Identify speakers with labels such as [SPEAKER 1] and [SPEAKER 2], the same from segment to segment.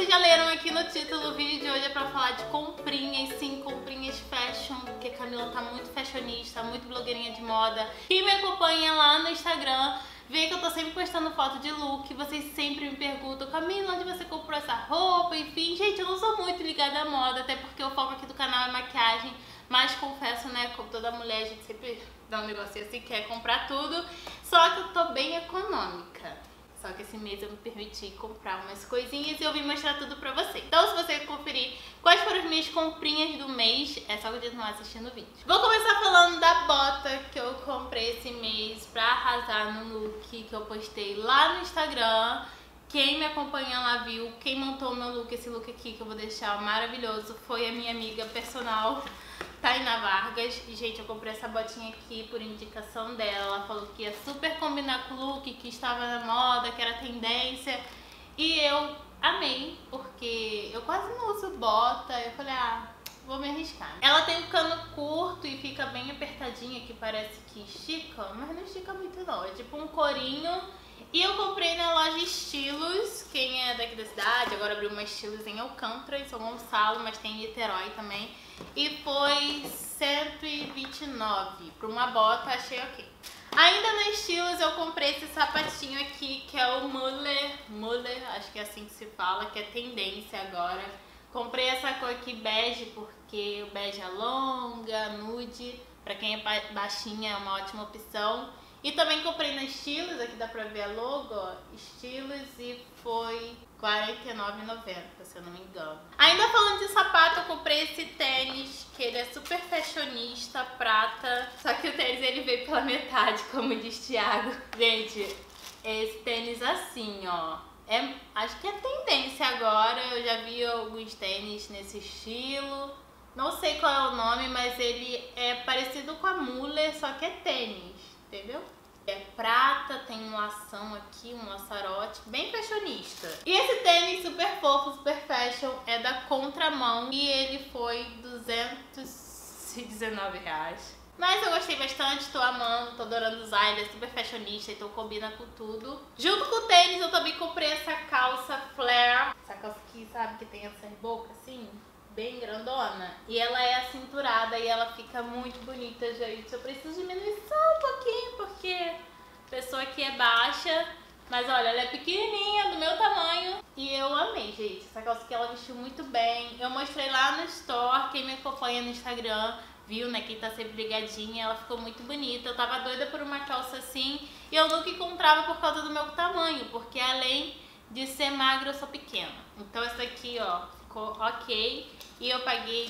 [SPEAKER 1] vocês já leram aqui no título, o vídeo de hoje é pra falar de comprinhas, sim, comprinhas fashion, porque a Camila tá muito fashionista, muito blogueirinha de moda. Quem me acompanha lá no Instagram vê que eu tô sempre postando foto de look, vocês sempre me perguntam, Camila, onde você comprou essa roupa? Enfim, gente, eu não sou muito ligada à moda, até porque o foco aqui do canal é maquiagem, mas confesso, né, como toda mulher, a gente sempre dá um negocinho assim, quer comprar tudo, só que eu tô bem econômica. Só que esse mês eu me permiti comprar umas coisinhas e eu vim mostrar tudo pra você. Então se você conferir quais foram as minhas comprinhas do mês, é só continuar assistindo o vídeo. Vou começar falando da bota que eu comprei esse mês pra arrasar no look que eu postei lá no Instagram. Quem me acompanha lá viu, quem montou o meu look, esse look aqui que eu vou deixar maravilhoso, foi a minha amiga personal, Tainá Vargas. E, gente, eu comprei essa botinha aqui por indicação dela. Ela falou que ia super combinar com o look, que estava na moda, que era tendência. E eu amei, porque eu quase não uso bota. Eu falei, vou me arriscar. Ela tem um cano curto e fica bem apertadinha, que parece que estica, mas não estica muito não. É tipo um corinho. E eu comprei na loja Estilos, quem é daqui da cidade, agora abriu uma Estilos em Alcântara, em São Gonçalo, mas tem em Niterói também. E foi R$129 por uma bota, achei ok. Ainda na Estilos eu comprei esse sapatinho aqui, que é o Muller, acho que é assim que se fala, que é tendência agora. Comprei essa cor aqui bege, porque o bege é longa, nude, pra quem é baixinha é uma ótima opção. E também comprei na Estilos, aqui dá pra ver a logo, ó, Estilos, e foi R$49,90, se eu não me engano. Ainda falando de sapato, eu comprei esse tênis, que ele é super fashionista, prata, só que o tênis ele veio pela metade, como diz Thiago. Gente, esse tênis assim, ó, acho que é tendência agora, eu já vi alguns tênis nesse estilo. Não sei qual é o nome, mas ele é parecido com a Muller, só que é tênis, entendeu? É prata, tem um lação aqui, um laçarote, bem fashionista. E esse tênis super fofo, super fashion, é da Contramão e ele foi R$219. Mas eu gostei bastante, tô amando, tô adorando usar, ele é super fashionista, então combina com tudo. Junto com o tênis eu também comprei essa calça flare, essa calça aqui, sabe, que tem essa boca assim, bem grandona. E ela é acinturada e ela fica muito bonita, gente. Eu preciso diminuir só um pouquinho, porque a pessoa aqui é baixa. Mas olha, ela é pequenininha, do meu tamanho. E eu amei, gente. Essa calça aqui ela vestiu muito bem. Eu mostrei lá no store, quem me acompanha no Instagram viu, né, quem tá sempre ligadinha. Ela ficou muito bonita. Eu tava doida por uma calça assim. E eu nunca encontrava por causa do meu tamanho, porque além de ser magra, eu sou pequena. Então essa daqui, ó, ficou ok. E eu paguei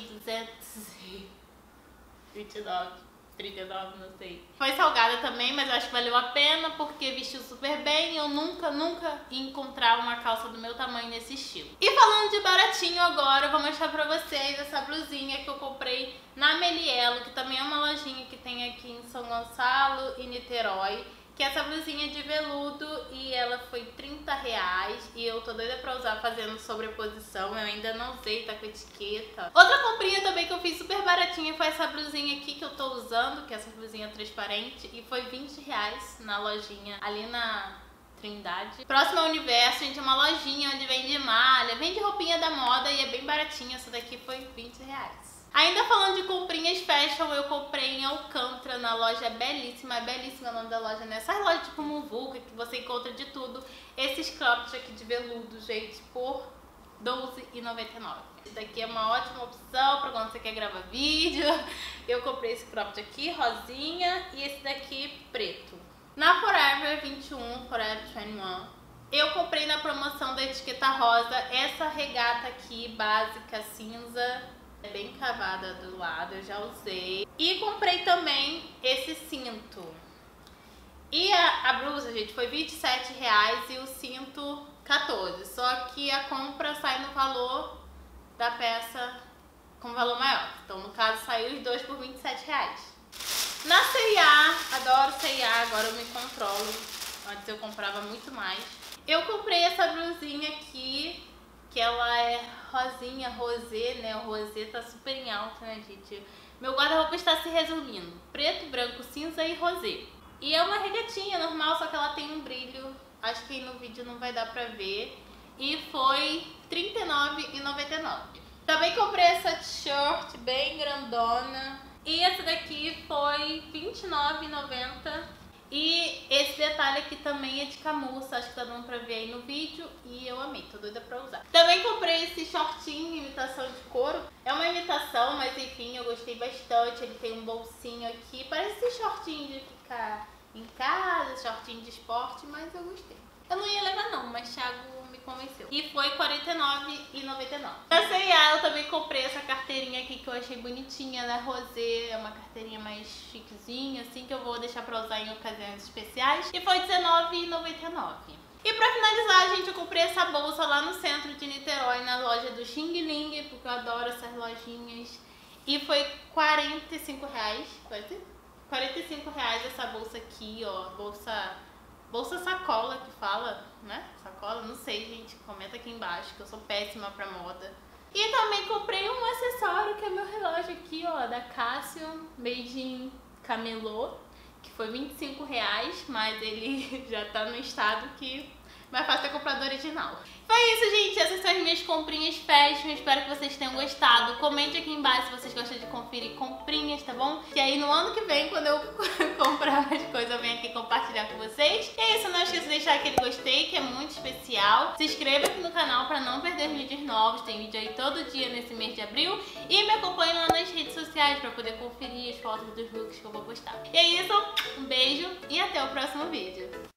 [SPEAKER 1] R$229,39, não sei. Foi salgada também, mas eu acho que valeu a pena porque vestiu super bem. Eu nunca ia encontrar uma calça do meu tamanho nesse estilo. E falando de baratinho agora, eu vou mostrar pra vocês essa blusinha que eu comprei na Melielo, que também é uma lojinha que tem aqui em São Gonçalo e Niterói. Que é essa blusinha de veludo e ela foi R$30 e eu tô doida pra usar fazendo sobreposição, eu ainda não usei, tá com etiqueta. Outra comprinha também que eu fiz super baratinha foi essa blusinha aqui que eu tô usando, que é essa blusinha transparente, e foi R$20 na lojinha ali na Trindade. Próximo ao Universo, gente, é uma lojinha onde vende malha, vende roupinha da moda e é bem baratinha, essa daqui foi R$20. Ainda falando de comprinhas fashion, eu comprei em Alcântara, na loja Belíssima. É Belíssima o nome da loja, né? Essas lojas tipo Muvuca, que você encontra de tudo. Esses cropped aqui de veludo, gente, por R$12,99. Esse daqui é uma ótima opção para quando você quer gravar vídeo. Eu comprei esse cropped aqui, rosinha, e esse daqui preto. Na Forever 21, Forever 21, eu comprei na promoção da etiqueta rosa essa regata aqui, básica, cinza. É bem cavada do lado, eu já usei. E comprei também esse cinto. E a blusa, gente, foi R$27 e o cinto R$14. Só que a compra sai no valor da peça com valor maior. Então, no caso, saiu os dois por R$27. Na C&A, adoro C&A, agora eu me controlo. Antes eu comprava muito mais. Eu comprei essa blusinha aqui, que ela é rosinha, rosé, né? O rosé tá super em alta, né, gente? Meu guarda-roupa está se resumindo: preto, branco, cinza e rosé. E é uma regatinha normal, só que ela tem um brilho. Acho que aí no vídeo não vai dar pra ver. e foi R$39,99. Também comprei essa t-shirt bem grandona e essa daqui foi R$29,90. E esse detalhe aqui também é de camurça, acho que tá dando pra ver aí no vídeo e eu amei, tô doida pra usar. Também comprei esse shortinho, imitação de couro. É uma imitação, mas enfim, eu gostei bastante. Ele tem um bolsinho aqui, parece esse shortinho de ficar em casa, shortinho de esporte, mas eu gostei. Eu não ia levar não, mas Thiago me convenceu. E foi R$49,99. Na C&A eu também comprei essa carteirinha aqui que eu achei bonitinha, né? Rosé, é uma carteirinha mais chiquezinha, assim, que eu vou deixar pra usar em ocasiões especiais. E foi R$19,99. E pra finalizar, gente, eu comprei essa bolsa lá no centro de Niterói, na loja do Xing Ling, porque eu adoro essas lojinhas. E foi R$45. R$45 essa bolsa aqui, ó, bolsa sacola que fala, né? Sacola, não sei, gente. Comenta aqui embaixo que eu sou péssima pra moda. E também comprei um acessório que é meu relógio aqui, ó, da Casio, made in Camelô, que foi R$25, mas ele já tá no estado que mais fácil é comprar do original. Foi isso, gente. Essas são as minhas comprinhas fashion. Espero que vocês tenham gostado. Comente aqui embaixo se vocês gostam de conferir comprinhas, tá bom? E aí no ano que vem, quando eu comprar mais coisas, eu venho aqui compartilhar com vocês. E é isso, não esqueça de deixar aquele gostei, que é muito especial. Se inscreva aqui no canal pra não perder vídeos novos. Tem vídeo aí todo dia nesse mês de abril. E me acompanhe lá nas redes sociais pra poder conferir as fotos dos looks que eu vou postar. E é isso, um beijo e até o próximo vídeo.